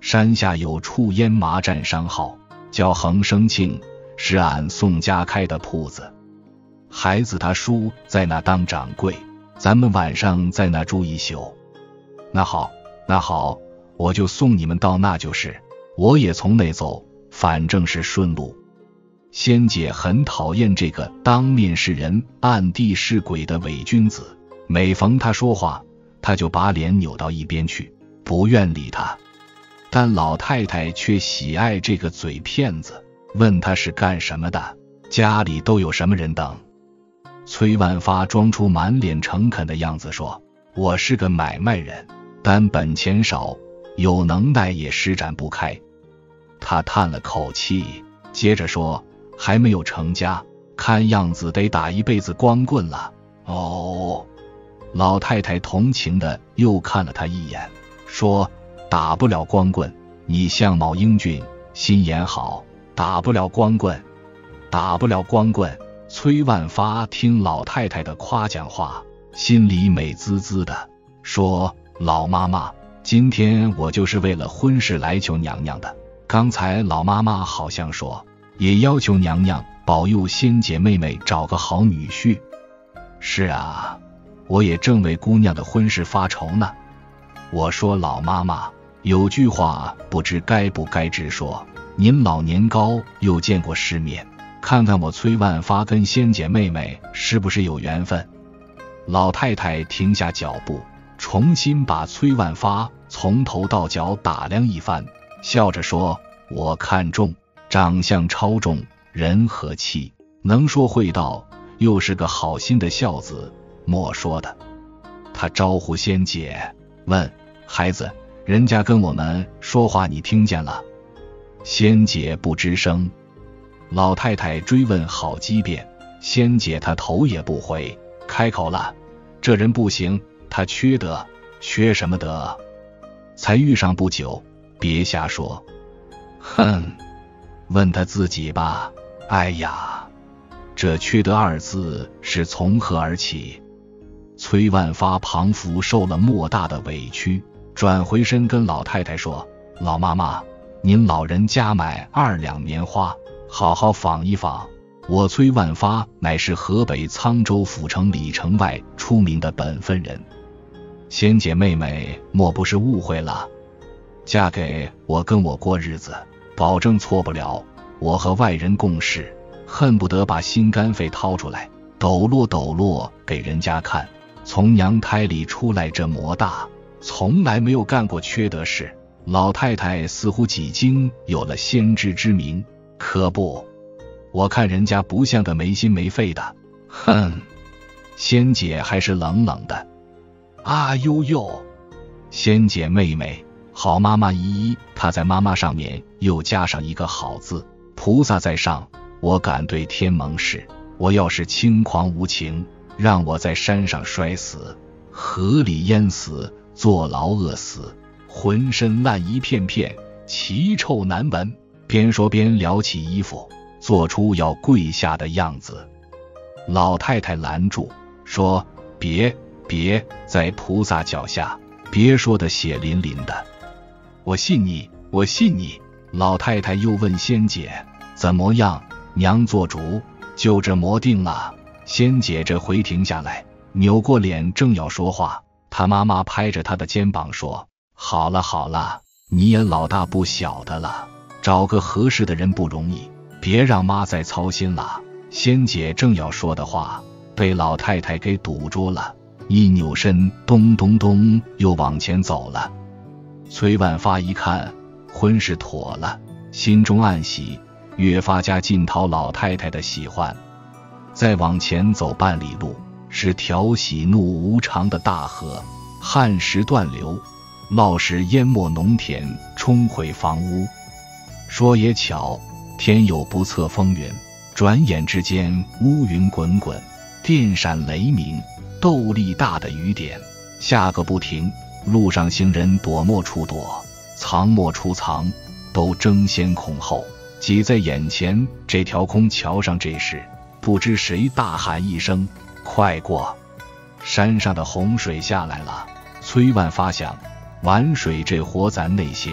山下有处烟麻占商号，叫恒生庆，是俺宋家开的铺子。孩子他叔在那当掌柜，咱们晚上在那住一宿。那好，那好，我就送你们到那就是，我也从那走，反正是顺路。仙姐很讨厌这个当面是人暗地是鬼的伪君子，每逢他说话，他就把脸扭到一边去，不愿理他。但老太太却喜爱这个嘴骗子，问他是干什么的，家里都有什么人等。崔万发装出满脸诚恳的样子说，我是个买卖人，但本钱少，有能耐也施展不开。他叹了口气，接着说，还没有成家，看样子得打一辈子光棍了。哦，老太太同情的又看了他一眼，说，打不了光棍，你相貌英俊，心眼好，打不了光棍，打不了光棍。崔万发听老太太的夸奖话，心里美滋滋的，说，老妈妈，今天我就是为了婚事来求娘娘的。刚才老妈妈好像说，也要求娘娘保佑仙姐妹妹找个好女婿。是啊，我也正为姑娘的婚事发愁呢。我说老妈妈，有句话不知该不该直说，您老年高又见过世面，看看我崔万发跟仙姐妹妹是不是有缘分。老太太停下脚步，重新把崔万发从头到脚打量一番，笑着说，我看中，长相超重，人和气，能说会道，又是个好心的孝子，莫说的。他招呼仙姐，问，孩子，人家跟我们说话你听见了？仙姐不吱声。老太太追问好几遍，仙姐她头也不回，开口了，这人不行，他缺德。缺什么德？才遇上不久，别瞎说。哼，问他自己吧。哎呀，这缺德二字是从何而起？崔万发庞福受了莫大的委屈，转回身跟老太太说，老妈妈，您老人家买2两棉花，好好纺一纺。我崔万发乃是河北沧州府城里城外出名的本分人，仙姐妹妹莫不是误会了？嫁给我跟我过日子，保证错不了。我和外人共事，恨不得把心肝肺掏出来，抖落抖落给人家看。从娘胎里出来这么大，从来没有干过缺德事。老太太似乎几经有了先知之明，可不，我看人家不像个没心没肺的。哼，仙姐还是冷冷的。啊呦呦，仙姐妹妹，好妈妈依依，她在妈妈上面又加上一个好字，菩萨在上，我敢对天盟誓，我要是轻狂无情，让我在山上摔死，河里淹死，坐牢饿死，浑身烂一片片，奇臭难闻。边说边撩起衣服，做出要跪下的样子。老太太拦住，说，别，在菩萨脚下，别说的血淋淋的。我信你，我信你。老太太又问仙姐，怎么样，娘做主，就这么定了？仙姐这回停下来，扭过脸正要说话，她妈妈拍着她的肩膀说，好了好了，你也老大不小的了，找个合适的人不容易，别让妈再操心了。仙姐正要说的话，被老太太给堵住了，一扭身，咚咚咚又往前走了。崔万发一看婚事妥了，心中暗喜，越发加尽讨老太太的喜欢。再往前走半里路，是条喜怒无常的大河，旱时断流，涝时淹没农田，冲毁房屋。说也巧，天有不测风云，转眼之间乌云滚滚，电闪雷鸣，斗力大的雨点下个不停，路上行人躲莫处躲，藏莫处藏，都争先恐后挤在眼前。这条空桥上，这时不知谁大喊一声，快过！山上的洪水下来了。崔万发想，玩水这活咱内行，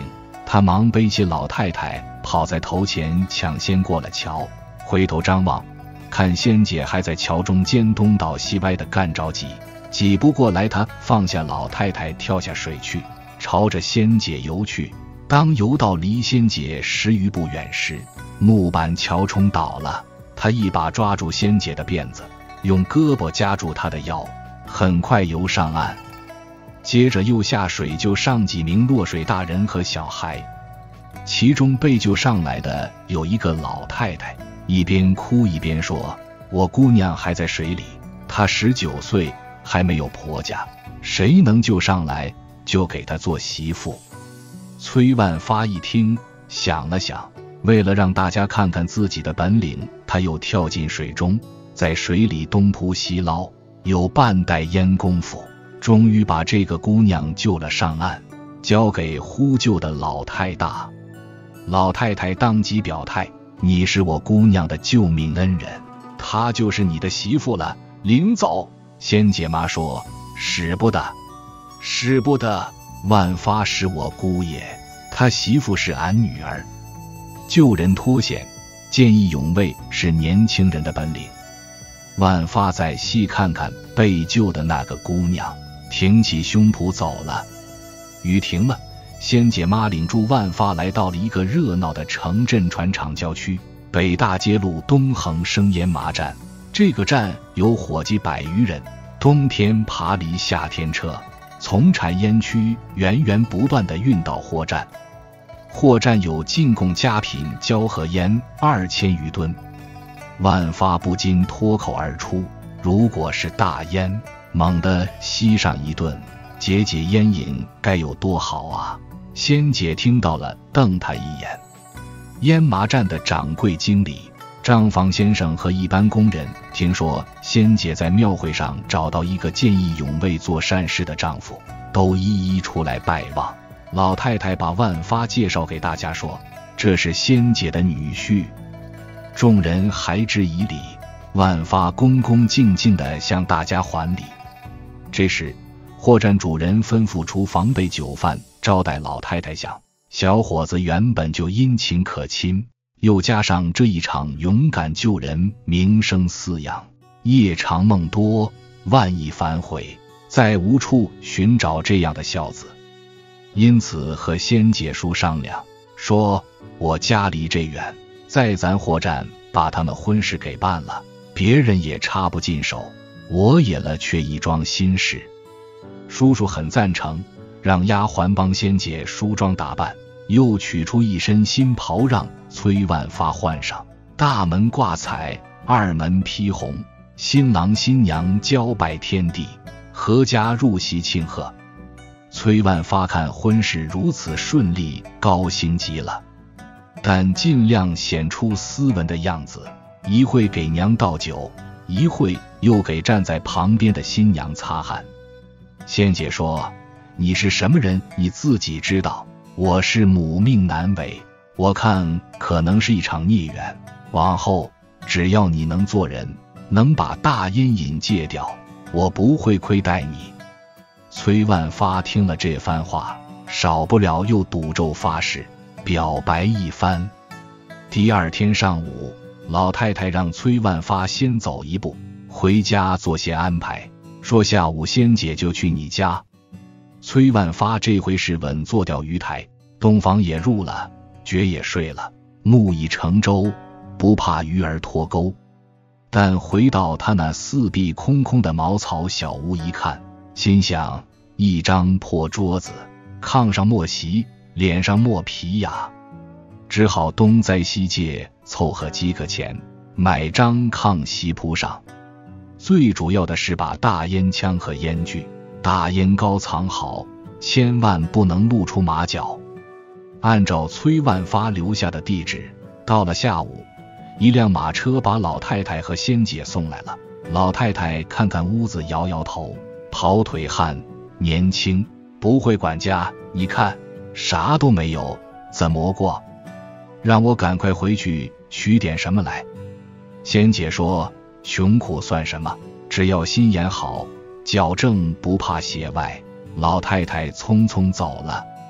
他忙背起老太太，跑在头前抢先过了桥，回头张望，看仙姐还在桥中间东倒西歪地干着急，挤不过来，他放下老太太，跳下水去，朝着仙姐游去。当游到离仙姐10余步远时，木板桥冲倒了，他一把抓住仙姐的辫子，用胳膊夹住她的腰，很快游上岸。接着又下水救上几名落水大人和小孩，其中被救上来的有一个老太太，一边哭一边说：“我姑娘还在水里，她19岁，还没有婆家，谁能救上来就给她做媳妇。”崔万发一听，想了想，为了让大家看看自己的本领，他又跳进水中，在水里东扑西捞，有半袋烟功夫，终于把这个姑娘救了上岸，交给呼救的老太大。老太太当即表态：“你是我姑娘的救命恩人，她就是你的媳妇了。”临走，仙姐妈说：“使不得，使不得，万发是我姑爷，他媳妇是俺女儿。”救人脱险，见义勇为是年轻人的本领。万发再细看看被救的那个姑娘，挺起胸脯走了。雨停了，仙姐妈领住万发来到了一个热闹的城镇船厂郊区，北大街路东横生烟麻站。这个站有伙计100余人，冬天爬犁，夏天车，从产烟区源源不断地运到货站。货站有进贡佳品胶和烟2000余吨。万发不禁脱口而出：“如果是大烟，猛地吸上一顿，解解烟瘾该有多好啊！”仙姐听到了，瞪他一眼。烟麻站的掌柜经理张房先生和一般工人听说仙姐在庙会上找到一个见义勇为做善事的丈夫，都一一出来拜望。老太太把万发介绍给大家说：“这是仙姐的女婿。”众人还之以礼，万发恭恭敬敬地向大家还礼。这时货站主人吩咐厨房备酒饭招待老太太想，小伙子原本就殷勤可亲，又加上这一场勇敢救人，名声四扬，夜长梦多，万一反悔，再无处寻找这样的孝子。因此和仙姐叔商量，说：“我家离这远，在咱货站把他们婚事给办了，别人也插不进手，我也了却一桩心事。”叔叔很赞成，让丫鬟帮仙姐梳妆打扮，又取出一身新袍让崔万发换上，大门挂彩，二门披红，新郎新娘交拜天地，阖家入席庆贺。崔万发看婚事如此顺利，高兴极了，但尽量显出斯文的样子，一会给娘倒酒，一会又给站在旁边的新娘擦汗。仙姐说：“你是什么人，你自己知道，我是母命难违，我看可能是一场孽缘，往后只要你能做人，能把大阴瘾戒掉，我不会亏待你。”崔万发听了这番话，少不了又赌咒发誓，表白一番。第二天上午，老太太让崔万发先走一步，回家做些安排，说下午仙姐就去你家。崔万发这回是稳坐钓鱼台，洞房也入了，觉也睡了，木已成舟，不怕鱼儿脱钩。但回到他那四壁空空的茅草小屋一看，心想：一张破桌子，炕上没席，脸上没皮呀，只好东栽西借，凑合几个钱，买张炕席铺上。最主要的是把大烟枪和烟具、大烟膏藏好，千万不能露出马脚。按照崔万发留下的地址，到了下午，一辆马车把老太太和仙姐送来了。老太太看看屋子，摇摇头，跑腿汉，年轻，不会管家，你看啥都没有，怎么过？让我赶快回去取点什么来。仙姐说：穷苦算什么，只要心眼好，矫正不怕血外。老太太匆匆走了。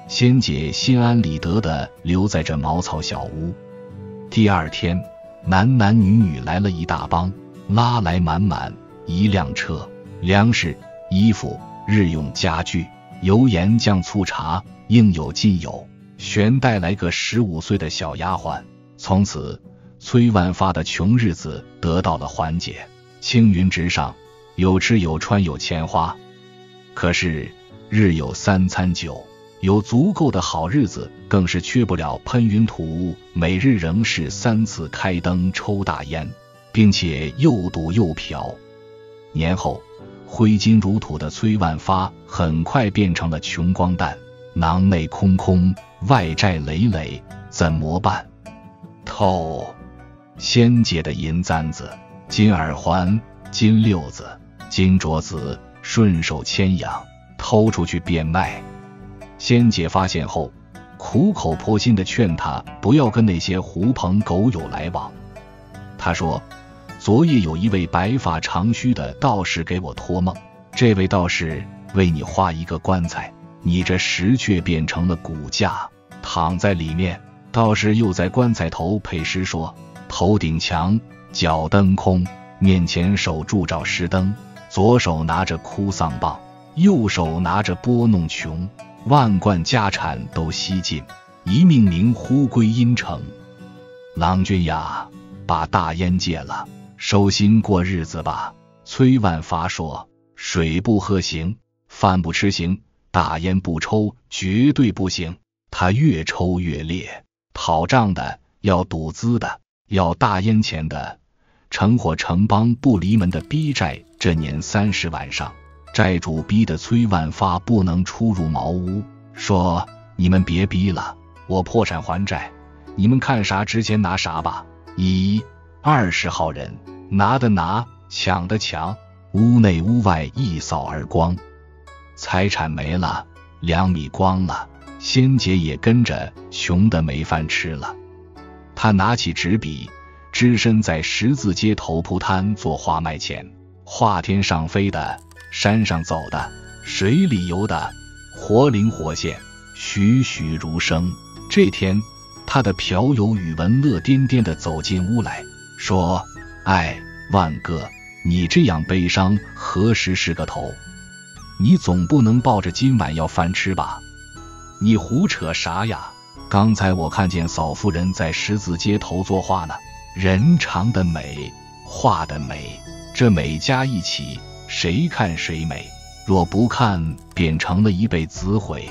仙姐心安理得地留在这茅草小屋。第二天，男男女女来了一大帮，拉来满满一辆车，粮食、衣服、日用家具、油盐酱醋茶应有尽有，悬带来个15岁的小丫鬟。从此崔万发的穷日子得到了缓解，青云直上，有吃有穿有钱花。可是日有3餐酒，有足够的好日子更是缺不了喷云吐雾，每日仍是3次开灯抽大烟，并且又赌又嫖。年后挥金如土的崔万发很快变成了穷光蛋，囊内空空，外债累累，怎么办？偷仙姐的银簪子、金耳环、金溜子、金镯子，顺手牵羊偷出去变卖。仙姐发现后，苦口婆心地劝他不要跟那些狐朋狗友来往。他说，昨夜有一位白发长须的道士给我托梦，这位道士为你画一个棺材，你这石却变成了骨架，躺在里面。道士又在棺材头配诗说，头顶墙，脚蹬空，面前手铸照石灯，左手拿着哭丧棒，右手拿着拨弄穷，万贯家产都吸尽，一命名呼归阴城。郎君呀，把大烟戒了，收心过日子吧。崔万发说，水不喝行，饭不吃行，大烟不抽绝对不行。他越抽越烈，讨账的，要赌资的，要大烟钱的，成伙成帮不离门的逼债。这年30晚上，债主逼得崔万发不能出入茅屋，说，你们别逼了，我破产还债，你们看啥值钱拿啥吧。20号人，拿的拿，抢的抢，屋内屋外一扫而光，财产没了，2米光了，仙姐也跟着穷得没饭吃了。他拿起纸笔，只身在十字街头铺摊做画卖钱，画天上飞的，山上走的，水里游的，活灵活现，栩栩如生。这天，他的嫖友宇文乐颠颠地走进屋来，说，哎，万哥，你这样悲伤何时是个头？你总不能抱着今晚要饭吃吧？你胡扯啥呀？刚才我看见嫂夫人在十字街头作画呢，人长的美，画的美，这美加一起，谁看谁美，若不看，便成了一辈子毁。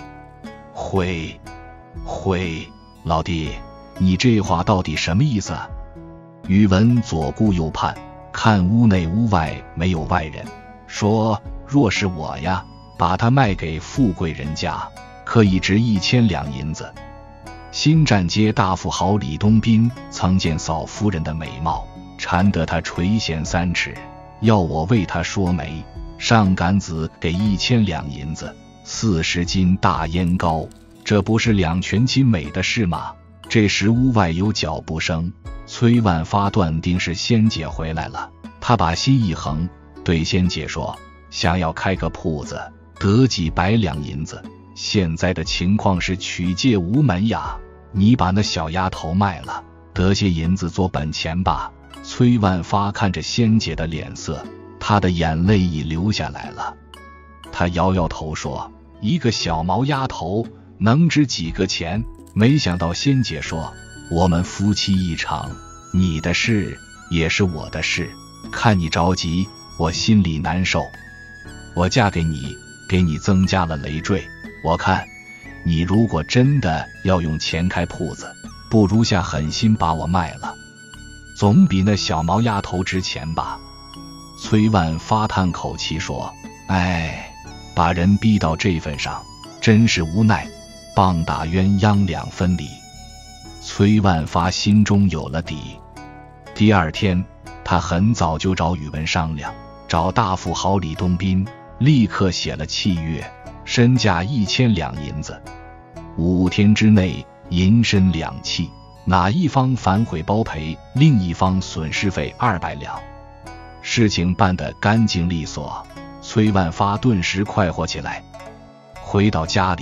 老弟，你这话到底什么意思啊？宇文左顾右盼，看屋内屋外没有外人，说，若是我呀，把它卖给富贵人家，可以值1000两银子。新站街大富豪李东宾曾见嫂夫人的美貌，馋得他垂涎3尺，要我为他说媒，上杆子给1000两银子，40斤大烟膏，这不是两全其美的事吗？这时屋外有脚步声，崔万发断定是仙姐回来了。他把心一横，对仙姐说，想要开个铺子，得几百两银子，现在的情况是取借无门呀，你把那小丫头卖了，得些银子做本钱吧。崔万发看着仙姐的脸色，他的眼泪已流下来了。他摇摇头说，一个小毛丫头能值几个钱？没想到仙姐说，我们夫妻一场，你的事也是我的事，看你着急，我心里难受。我嫁给你，给你增加了累赘，我看你如果真的要用钱开铺子，不如下狠心把我卖了，总比那小毛丫头值钱吧。崔万发叹口气说，哎，把人逼到这份上，真是无奈，棒打鸳鸯2分离。崔万发心中有了底。第二天，他很早就找宇文商量，找大富豪李东宾，立刻写了契约，身价1000两银子，5天之内银身2契，哪一方反悔包赔，另一方损失费200两。事情办得干净利索，崔万发顿时快活起来。回到家里，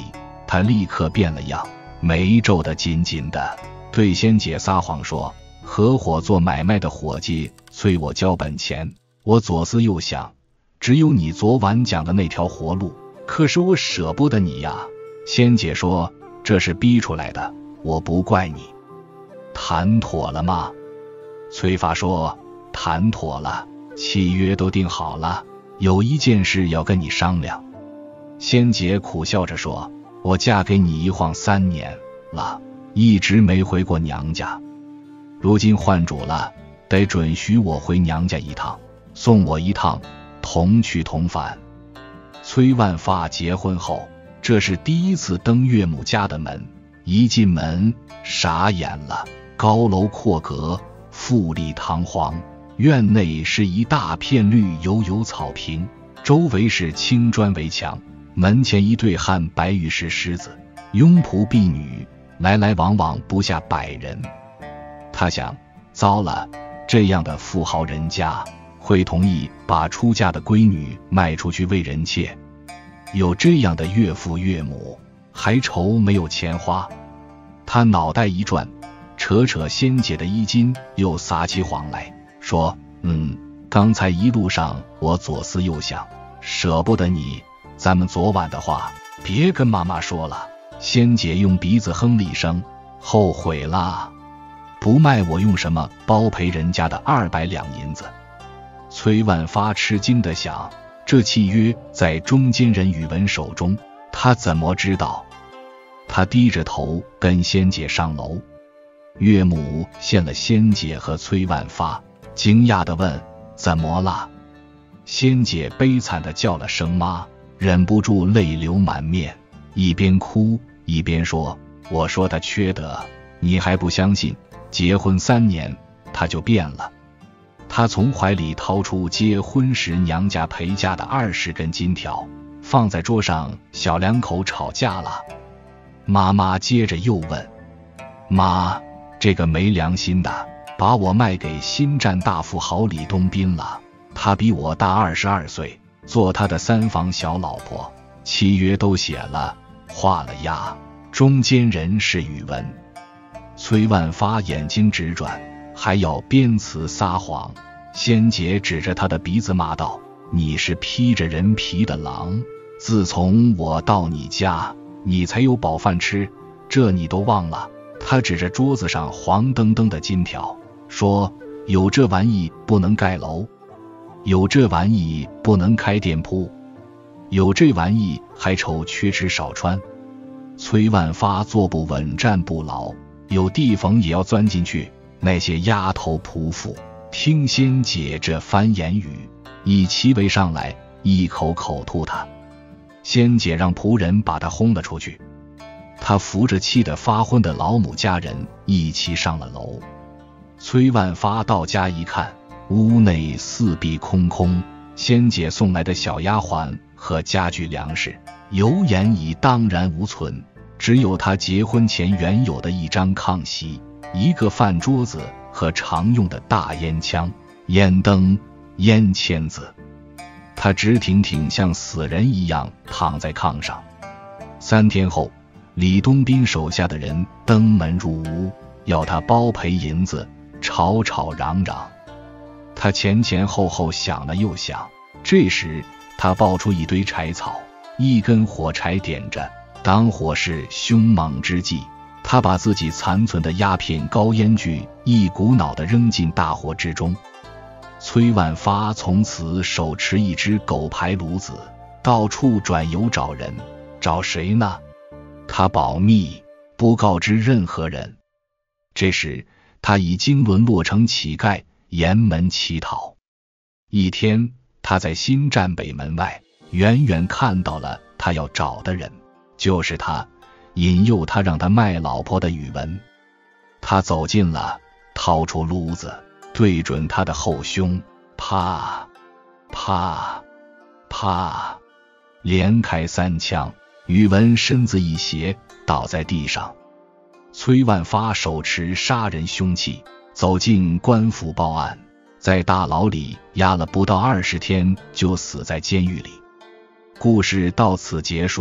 他立刻变了样，眉皱得紧紧的，对仙姐撒谎说，合伙做买卖的伙计催我交本钱，我左思右想，只有你昨晚讲的那条活路，可是我舍不得你呀。仙姐说，这是逼出来的，我不怪你。谈妥了吗？崔发说，谈妥了，契约都定好了，有一件事要跟你商量。仙姐苦笑着说，我嫁给你一晃3年了，一直没回过娘家，如今换主了，得准许我回娘家一趟，送我一趟，同去同返。崔万发结婚后，这是第一次登岳母家的门，一进门傻眼了，高楼阔阁，富丽堂皇，院内是一大片绿油油草坪，周围是青砖围墙，门前一对汉白玉石狮子，拥仆婢女，来来往往不下100人。他想，糟了，这样的富豪人家会同意把出嫁的闺女卖出去为人妾？有这样的岳父岳母，还愁没有钱花？他脑袋一转，扯扯仙姐的衣襟，又撒起谎来，说，刚才一路上我左思右想，舍不得你，咱们昨晚的话别跟妈妈说了。仙姐用鼻子哼了一声，后悔了，不卖我用什么包赔人家的200两银子？崔万发吃惊地想，这契约在中间人宇文手中，他怎么知道？他低着头跟仙姐上楼，岳母见了仙姐和崔万发，惊讶地问，怎么了？仙姐悲惨地叫了声妈，忍不住泪流满面，一边哭一边说，我说他缺德，你还不相信？结婚3年他就变了。他从怀里掏出结婚时娘家陪嫁的20根金条，放在桌上，小两口吵架了。妈妈接着又问，妈，这个没良心的把我卖给新战大富豪李东斌了，他比我大22岁，做他的3房小老婆，契约都写了，画了押，中间人是宇文。崔万发眼睛直转，还要编词撒谎。仙姐指着他的鼻子骂道，你是披着人皮的狼，自从我到你家，你才有饱饭吃，这你都忘了？他指着桌子上黄澄澄的金条，说，有这玩意不能盖楼，有这玩意不能开店铺，有这玩意还愁缺吃少穿。崔万发坐不稳站不牢，有地缝也要钻进去。那些丫头仆妇听仙姐这番言语，一齐围上来，一口口吐他。仙姐让仆人把他轰了出去，他扶着气得发昏的老母家人一起上了楼。崔万发到家一看，屋内四壁空空，仙姐送来的小丫鬟和家具粮食油盐已荡然无存，只有他结婚前原有的一张炕席，一个饭桌子和常用的大烟枪、烟灯、烟签子。他直挺挺像死人一样躺在炕上。3天后，李东斌手下的人登门入屋，要他包赔银子，吵吵嚷嚷。他前前后后想了又想，这时他抱出一堆柴草，一根火柴点着，当火是凶猛之计。他把自己残存的鸦片高烟具一股脑地扔进大火之中。崔万发从此手持一只狗牌炉子，到处转悠找人。找谁呢？他保密，不告知任何人。这时他已经沦落成乞丐，沿门乞讨。一天，他在新站北门外远远看到了他要找的人，就是他引诱他让他卖老婆的宇文。他走近了，掏出炉子对准他的后胸，啪啪啪连开3枪。宇文身子一斜，倒在地上。崔万发手持杀人凶器，走进官府报案，在大牢里压了不到20天，就死在监狱里。故事到此结束。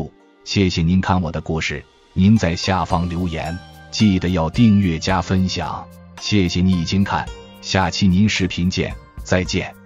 谢谢您看我的故事，您在下方留言，记得要订阅加分享。谢谢你已经看，下期您视频见，再见。